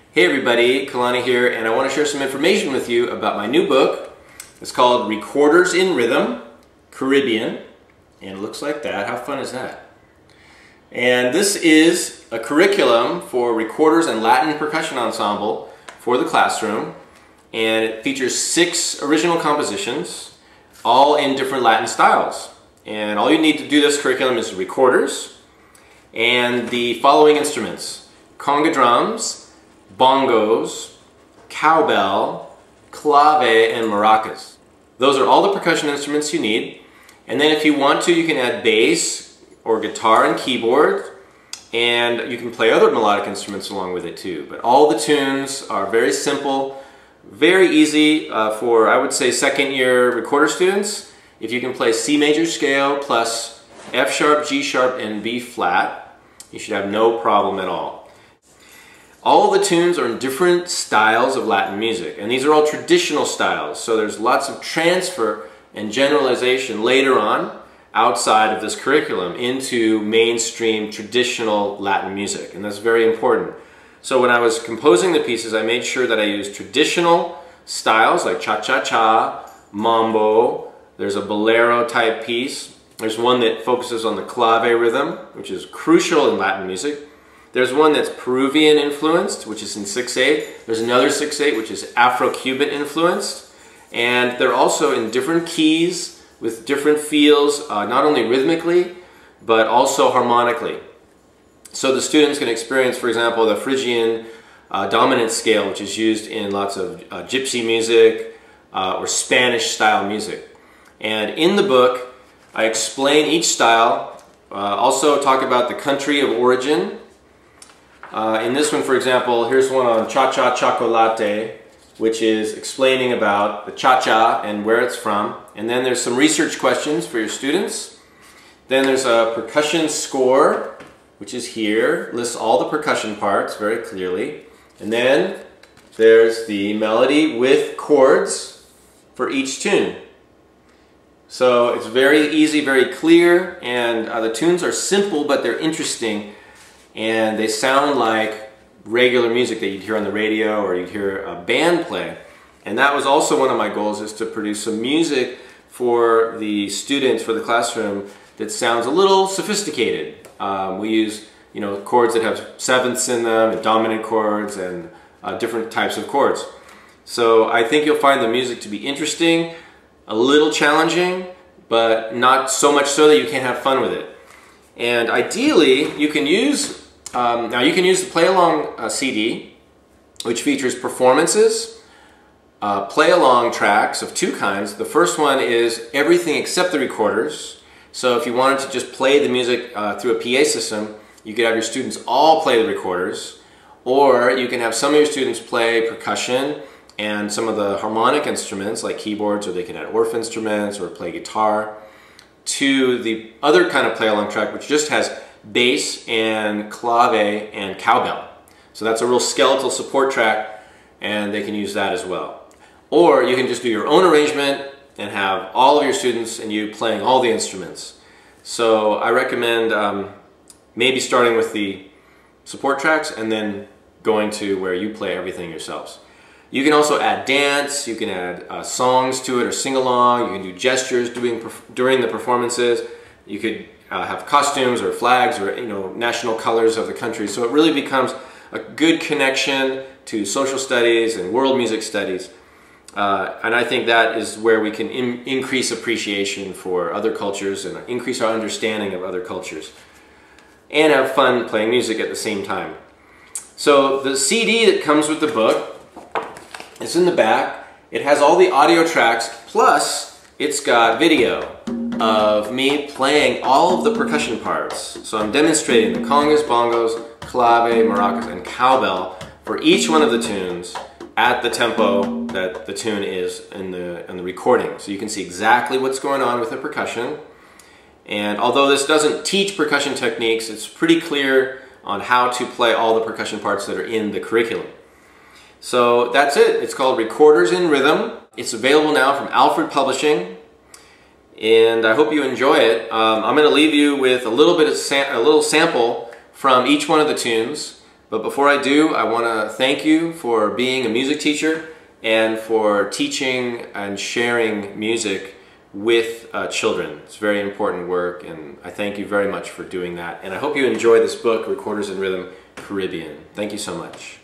Hey everybody, Kalani here, and I want to share some information with you about my new book. It's called Recorders in Rhythm, Caribbean, and it looks like that. How fun is that? And this is a curriculum for recorders and Latin percussion ensemble for the classroom, and it features 6 original compositions, all in different Latin styles. And all you need to do this curriculum is recorders and the following instruments: conga drums, bongos, cowbell, clave, and maracas. Those are all the percussion instruments you need. And then if you want to, you can add bass or guitar and keyboard, and you can play other melodic instruments along with it too. But all the tunes are very simple, very easy for, I would say, second-year recorder students. If you can play C major scale plus F sharp, G sharp, and B flat, you should have no problem at all. All the tunes are in different styles of Latin music, and these are all traditional styles, so there's lots of transfer and generalization later on outside of this curriculum into mainstream traditional Latin music, and that's very important. So when I was composing the pieces, I made sure that I used traditional styles like cha-cha-cha, mambo. There's a bolero type piece. There's one that focuses on the clave rhythm, which is crucial in Latin music. There's one that's Peruvian influenced, which is in 6/8. There's another 6/8, which is Afro-Cuban influenced. And they're also in different keys with different feels, not only rhythmically, but also harmonically. So the students can experience, for example, the Phrygian dominant scale, which is used in lots of gypsy music or Spanish style music. And in the book, I explain each style, also talk about the country of origin. In this one, for example, here's one on Cha-Cha Chocolate, which is explaining about the cha-cha and where it's from. And then there's some research questions for your students. Then there's a percussion score, which is here, lists all the percussion parts very clearly. And then there's the melody with chords for each tune. So it's very easy, very clear, and the tunes are simple, but they're interesting. And they sound like regular music that you'd hear on the radio or you'd hear a band play. And that was also one of my goals, is to produce some music for the students, for the classroom, that sounds a little sophisticated. We use, chords that have sevenths in them, and dominant chords, and different types of chords. So I think you'll find the music to be interesting, a little challenging, but not so much so that you can't have fun with it. And ideally, you can use the Play Along CD, which features performances, play along tracks of 2 kinds. The first one is everything except the recorders. So if you wanted to just play the music through a PA system, you could have your students all play the recorders, or you can have some of your students play percussion and some of the harmonic instruments like keyboards, or they can add Orff instruments or play guitar, to the other kind of play-along track, which just has bass and clave and cowbell. So that's a real skeletal support track, and they can use that as well. Or you can just do your own arrangement and have all of your students and you playing all the instruments. So I recommend maybe starting with the support tracks and then going to where you play everything yourselves. You can also add dance, you can add songs to it or sing along, you can do gestures during the performances, you could have costumes or flags or national colors of the country. So it really becomes a good connection to social studies and world music studies. And I think that is where we can increase appreciation for other cultures and increase our understanding of other cultures, and have fun playing music at the same time. So the CD that comes with the book, it's in the back. It has all the audio tracks, plus it's got video of me playing all of the percussion parts. So I'm demonstrating the congas, bongos, clave, maracas, and cowbell for each one of the tunes at the tempo that the tune is in the recording. So you can see exactly what's going on with the percussion. And although this doesn't teach percussion techniques, it's pretty clear on how to play all the percussion parts that are in the curriculum. So that's it. It's called Recorders in Rhythm. It's available now from Alfred Publishing, and I hope you enjoy it. I'm going to leave you with a little sample from each one of the tunes. But before I do, I want to thank you for being a music teacher and for teaching and sharing music with children. It's very important work, and I thank you very much for doing that. And I hope you enjoy this book, Recorders in Rhythm Caribbean. Thank you so much.